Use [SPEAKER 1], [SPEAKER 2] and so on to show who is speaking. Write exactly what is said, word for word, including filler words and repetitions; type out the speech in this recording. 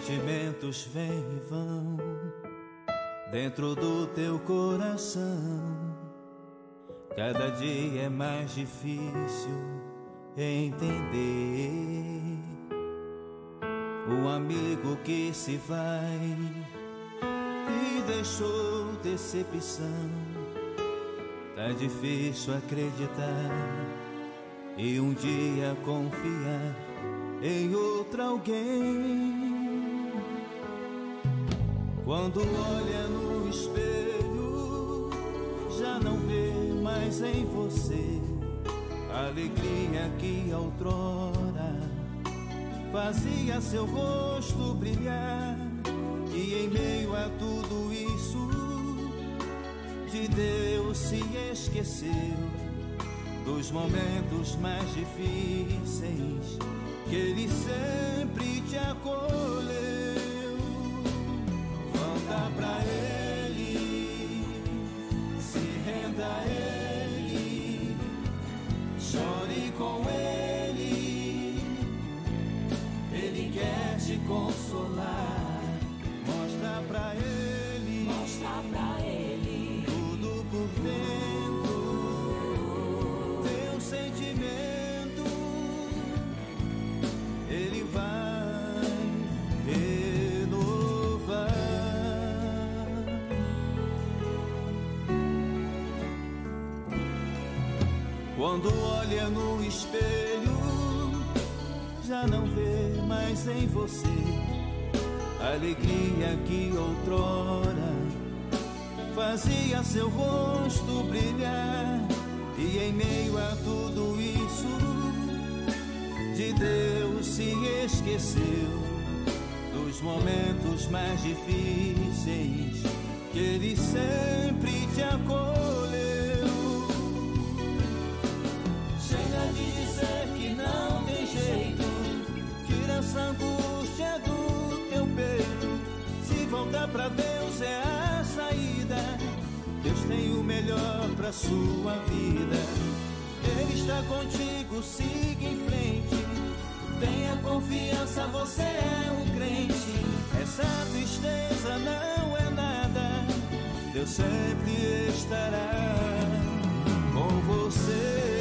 [SPEAKER 1] sentimentos vêm e vão dentro do teu coração. Cada dia é mais difícil entender. O amigo que se vai e deixou decepção. Tá difícil acreditar e um dia confiar em outro alguém. Quando olha no espelho, já não vê mais em você a alegria que outrora fazia seu rosto brilhar. E em meio a tudo isso, de Deus se esqueceu dos momentos mais difíceis que Ele sempre te acolheu. Volta pra Ele, se renda a Ele, chore com Ele, Ele quer te consolar. Mostra pra Ele,
[SPEAKER 2] mostra pra Ele
[SPEAKER 1] tudo por dentro, teu sentimento, Ele vai renovar. Quando olha no espelho, já não vê mais em você a alegria que outrora fazia seu rosto brilhar. E em meio a tudo isso, de Deus se esqueceu dos momentos mais difíceis que Ele sempre te acolheu. Chega de dizer que não tem jeito, tira essa angústia do teu peito. Se voltar pra Deus é a saída, Deus tem o melhor pra sua vida. Ele está contigo, siga em frente, tenha confiança, você é um crente. Essa tristeza não é nada, Deus sempre estará com você.